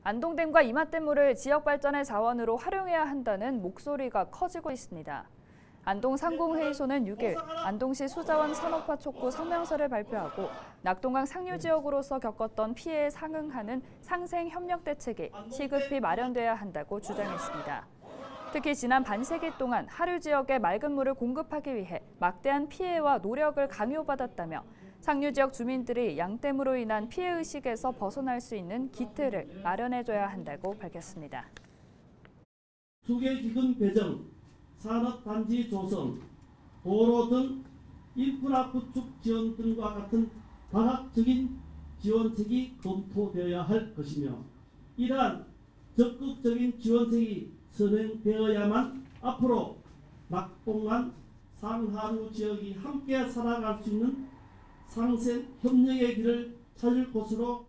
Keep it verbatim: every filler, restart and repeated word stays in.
안동댐과 이맛댐물을 지역 발전의 자원으로 활용해야 한다는 목소리가 커지고 있습니다. 안동상공회의소는 육 일 안동시 수자원 산업화 촉구 성명서를 발표하고 낙동강 상류 지역으로서 겪었던 피해에 상응하는 상생 협력 대책이 시급히 마련돼야 한다고 주장했습니다. 특히 지난 반세기 동안 하류 지역에 맑은 물을 공급하기 위해 막대한 피해와 노력을 강요받았다며 상류 지역 주민들이 양댐으로 인한 피해의식에서 벗어날 수 있는 기틀을 마련해줘야 한다고 밝혔습니다. 투개기금 배정, 산업단지 조성, 도로 등 인프라 구축 지원 등과 같은 다각적인 지원책이 검토되어야 할 것이며 이러한 적극적인 지원책이 선행되어야만 앞으로 낙동강 상하류 지역이 함께 살아갈 수 있는 상생 협력의 길을 찾을 것으로